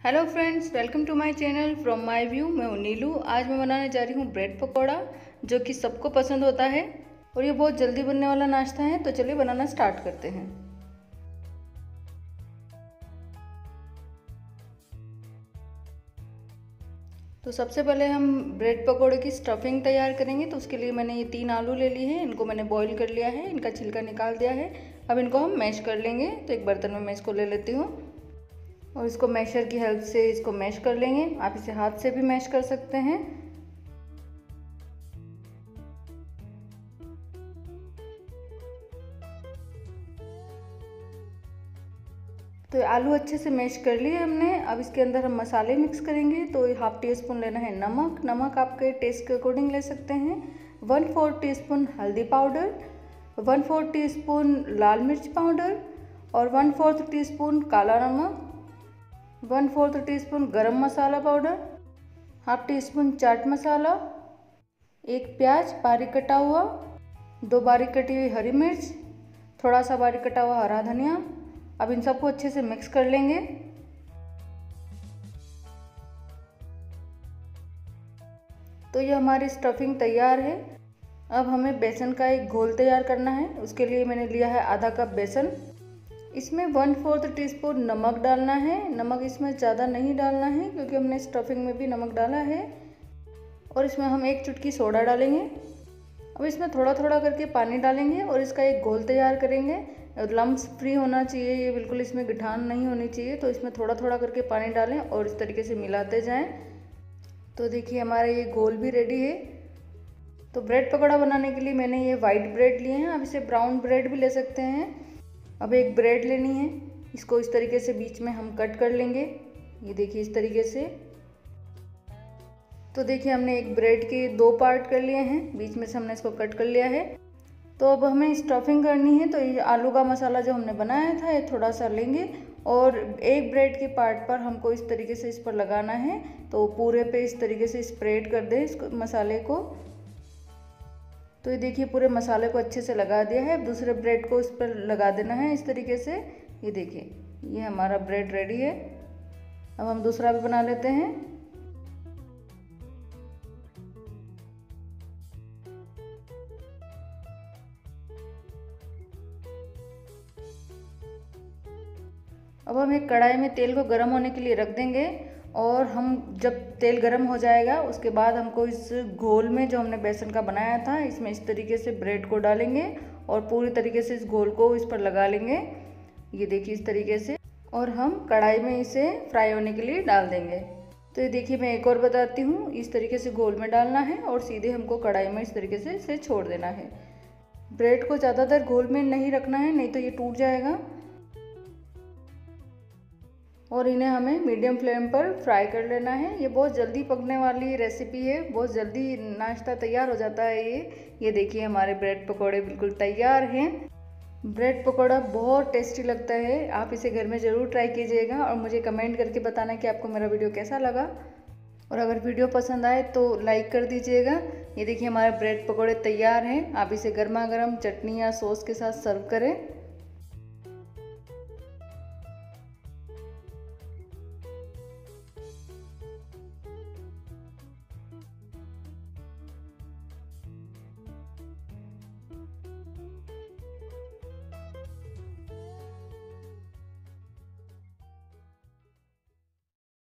Hello friends, welcome to my channel from my view. मैं हूं नीलू। आज मैं बनाने जा रही हूं ब्रेड पकौड़ा, जो कि सबको पसंद होता है और ये बहुत जल्दी बनने वाला नाश्ता है। तो चलिए बनाना स्टार्ट करते हैं। तो सबसे पहले हम ब्रेड पकौड़े की स्टफिंग तैयार करेंगे। तो उसके लिए मैंने ये 3 आलू ले लिए हैं। इनको मैंने बॉईल कर लिया है, इनका छिलका निकाल दिया है। अब इनको हम मैश कर लेंगे। तो एक बर्तन में मैं इसको ले लेती हूँ और इसको मैशर की हेल्प से इसको मैश कर लेंगे। आप इसे हाथ से भी मैश कर सकते हैं। तो आलू अच्छे से मैश कर लिए हमने। अब इसके अंदर हम मसाले मिक्स करेंगे। तो 1/2 टीस्पून लेना है नमक। नमक आपके टेस्ट के अकॉर्डिंग ले सकते हैं। 1/4 टीस्पून हल्दी पाउडर, 1/4 टीस्पून लाल मिर्च पाउडर और 1/4 टीस्पून काला नमक, 1/4 टीस्पून गरम मसाला पाउडर, 1/2 टीस्पून चाट मसाला, 1 प्याज बारीक कटा हुआ, 2 बारीक कटी हुई हरी मिर्च, थोड़ा सा बारीक कटा हुआ हरा धनिया। अब इन सबको अच्छे से मिक्स कर लेंगे। तो ये हमारी स्टफिंग तैयार है। अब हमें बेसन का एक घोल तैयार करना है। उसके लिए मैंने लिया है आधा कप बेसन। इसमें 1/4 टीस्पून नमक डालना है। नमक इसमें ज़्यादा नहीं डालना है क्योंकि हमने स्टफिंग में भी नमक डाला है। और इसमें हम 1 चुटकी सोडा डालेंगे। अब इसमें थोड़ा थोड़ा करके पानी डालेंगे और इसका एक घोल तैयार करेंगे। लम्स फ्री होना चाहिए, ये बिल्कुल इसमें गठान नहीं होनी चाहिए। तो इसमें थोड़ा थोड़ा करके पानी डालें और इस तरीके से मिलाते जाएं। तो देखिए हमारा ये घोल भी रेडी है। तो ब्रेड पकौड़ा बनाने के लिए मैंने ये वाइट ब्रेड लिए हैं। आप इसे ब्राउन ब्रेड भी ले सकते हैं। अब एक ब्रेड लेनी है, इसको इस तरीके से बीच में हम कट कर लेंगे। ये देखिए इस तरीके से। तो देखिए हमने एक ब्रेड के 2 पार्ट कर लिए हैं, बीच में से हमने इसको कट कर लिया है। तो अब हमें स्टफिंग करनी है। तो ये आलू का मसाला जो हमने बनाया था, ये थोड़ा सा लेंगे और एक ब्रेड के पार्ट पर हमको इस तरीके से इस पर लगाना है। तो पूरे पे इस तरीके से स्प्रेड कर दें इस मसाले को। तो ये देखिए पूरे मसाले को अच्छे से लगा दिया है। अब दूसरे ब्रेड को इस पर लगा देना है इस तरीके से। ये देखिए ये हमारा ब्रेड रेडी है। अब हम दूसरा भी बना लेते हैं। अब हम एक कढ़ाई में तेल को गर्म होने के लिए रख देंगे और हम जब तेल गर्म हो जाएगा उसके बाद हमको इस घोल में जो हमने बेसन का बनाया था, इसमें इस तरीके से ब्रेड को डालेंगे और पूरी तरीके से इस घोल को इस पर लगा लेंगे। ये देखिए इस तरीके से। और हम कढ़ाई में इसे फ्राई होने के लिए डाल देंगे। तो ये देखिए मैं एक और बताती हूँ। इस तरीके से घोल में डालना है और सीधे हमको कढ़ाई में इस तरीके से इसे छोड़ देना है। ब्रेड को ज़्यादा देर घोल में नहीं रखना है, नहीं तो ये टूट जाएगा। और इन्हें हमें मीडियम फ्लेम पर फ्राई कर लेना है। ये बहुत जल्दी पकने वाली रेसिपी है, बहुत जल्दी नाश्ता तैयार हो जाता है ये देखिए हमारे ब्रेड पकोड़े बिल्कुल तैयार हैं। ब्रेड पकोड़ा बहुत टेस्टी लगता है। आप इसे घर में ज़रूर ट्राई कीजिएगा और मुझे कमेंट करके बताना कि आपको मेरा वीडियो कैसा लगा। और अगर वीडियो पसंद आए तो लाइक कर दीजिएगा। ये देखिए हमारे ब्रेड पकोड़े तैयार हैं। आप इसे गर्मा गर्म चटनी या सॉस के साथ सर्व करें।